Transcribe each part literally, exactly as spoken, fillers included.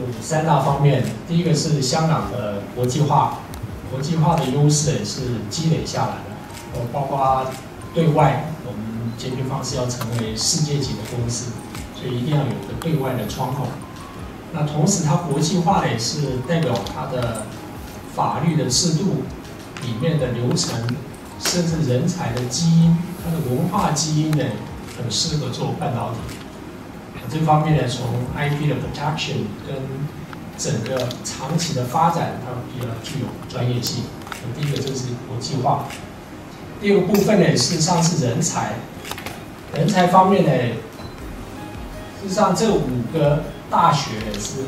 三大方面，第一个是香港的国际化，国际化的优势也是积累下来的，呃，包括对外，我们杰平方是要成为世界级的公司，所以一定要有个对外的窗口。那同时，它国际化也是代表它的法律的制度里面的流程，甚至人才的基因，它的文化基因呢，很适合做半导体。这方面呢，从 I P 的 protection 跟整个长期的发展，它比较具有专业性。第一个就是国际化，第二个部分呢，事实上是人才。人才方面呢，事实上这五个大学呢是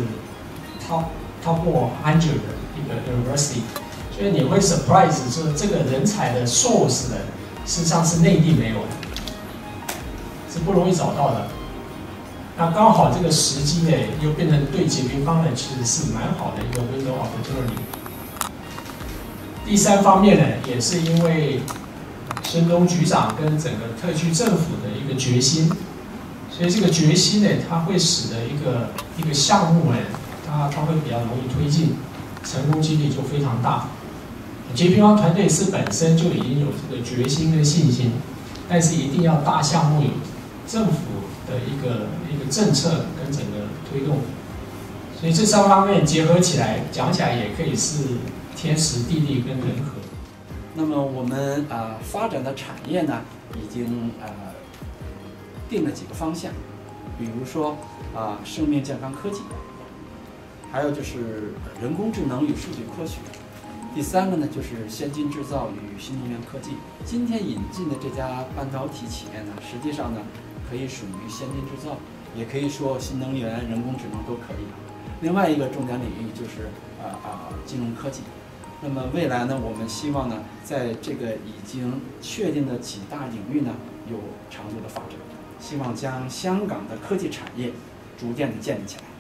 top top one hundred 的一个 university， 所以你会 surprise 说这个人才的 source 呢，事实上是内地没有的，是不容易找到的。那刚好这个时机呢，又变成对杰平方呢，其实是蛮好的一个 window opportunity。第三方面呢，也是因为孙东局长跟整个特区政府的一个决心，所以这个决心呢，它会使得一个一个项目呢，它它会比较容易推进，成功几率就非常大。杰平方团队是本身就已经有这个决心跟信心，但是一定要大项目有政府的一个一个政策跟整个推动，所以这三方面结合起来讲起来，也可以是天时地利跟人和。 那么我们啊、呃、发展的产业呢，已经呃定了几个方向，比如说啊、呃、生命健康科技，还有就是人工智能与数据科学，第三个呢就是先进制造与新能源科技。今天引进的这家半导体企业呢，实际上呢可以属于先进制造，也可以说新能源、人工智能都可以。另外一个重点领域就是啊啊、呃、金融科技。那么未来呢，我们希望呢，在这个已经确定的几大领域呢，有长足的发展，希望将香港的科技产业逐渐的建立起来。